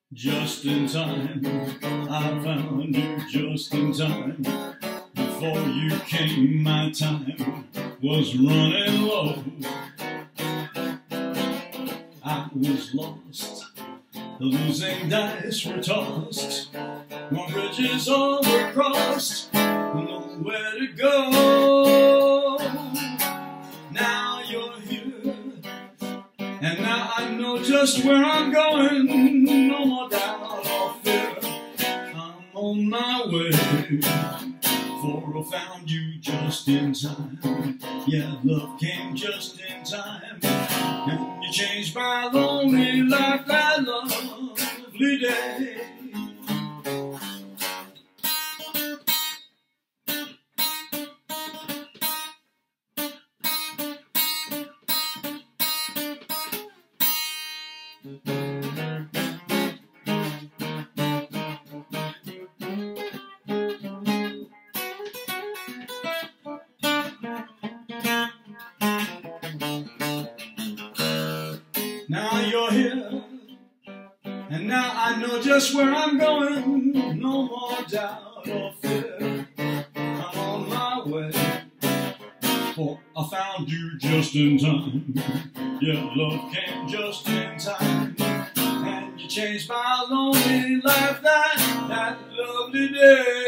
Just in time, I found you just in time. Before you came, my time was running low. I was lost, the losing dice were tossed. More bridges all were crossed, nowhere to go. Now you're here, and now I know just where I'm going. No more doubt or fear, I'm on my way. For I found you just in time. Yeah, love came just in time, and you changed my lonely life that lovely day. Now you're here, and now I know just where I'm going. No more doubt or fear, I'm on my way. For I found you just in time. Yeah, love came just in time, and you changed my lonely life that lovely day.